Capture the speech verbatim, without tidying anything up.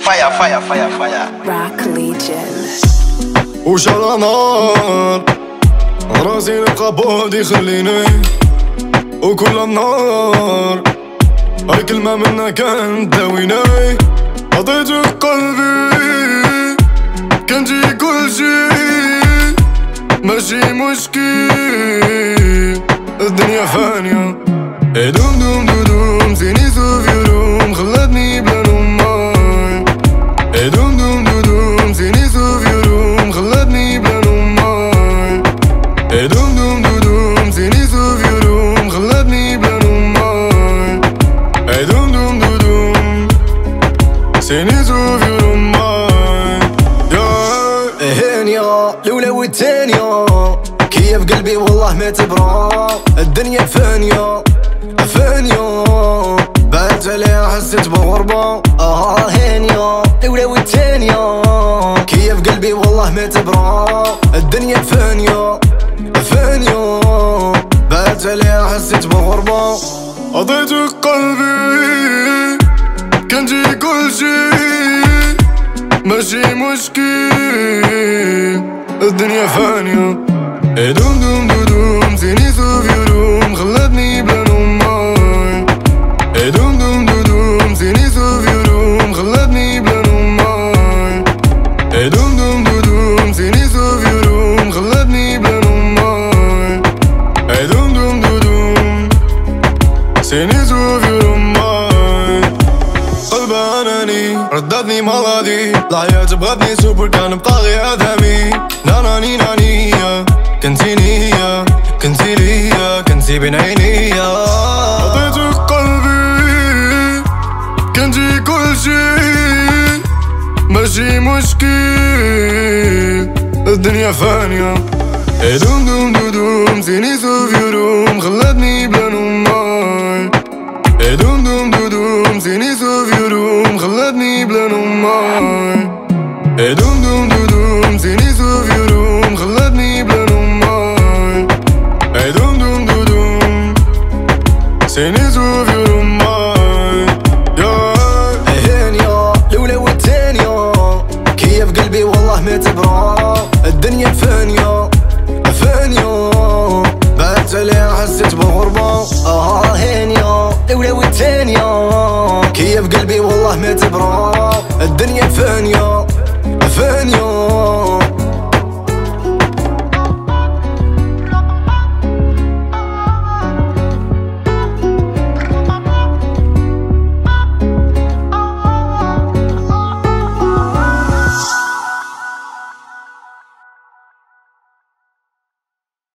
Fire, fire, fire, fire. Rock Legion. وشرى نار راسي نبقى بعد يخليني وكل النار هاي كلمة منا كانت داويني. عطيتك قلبي كان جي كل شي ماشي مشكل الدنيا فانية. دوم دوم دوم زيني سوف يروم خلتني بلا نوم ماي. دوم دوم دوم زيني سوف يروم خلتني بلا نوم ماي. دوم دوم دوم زيني سوف يروم خلتني بلا نوم ماي. دوم دوم دوم زيني سوف يروم ماي. هانية الأولى والثانية كيف قلبي والله ما تبرى. الدنيا فانية فانية بعد عليها حسيت بغربة. اه هانية الأولى والثانية كيف قلبي والله ما تبرى. الدنيا فانية فانية بعد عليها حسيت بغربة. عطيتك قلبي كان جي كل شي ماشي مشكل الدنيا فانية. دوم دوم دوم زيني سوف يروم خلتني بلا نوم ماي. دوم دوم دوم زيني سوف يروم خلتني بلا نوم ماي. دوم دوم دوم زيني سوف يروم خلتني بلا نوم ماي. دوم دوم دوم زيني سوف يروم ماي. قلبها اناني ردتني ماضي الحياة بغتني سوبر كان بطاغي اذامي. ناناني نانية كنتي نية كنتي ليا كنتي بين عينيا. عطيتك قلبي كان جي كل شي ماشي مشكل الدنيا فانية. دوم دوم دوم زيني سوف يروم خلتني بلا نوم ماي. دوم دوم دوم زيني سوف يروم خلتني بلا نوم ماي. دوم دوم دوم زيني سوف يروم خلتني بلا نوم ماي. دوم دوم دوم زيني سوف يروم ماي. هانية الأولى والثانية كيف قلبي والله ما تبرى. الدنيا فانية فانية بعدت عليها حسيت بغربة. اه هانية الأولى والثانية كيف قلبي والله ما تبرى. الدنيا فانية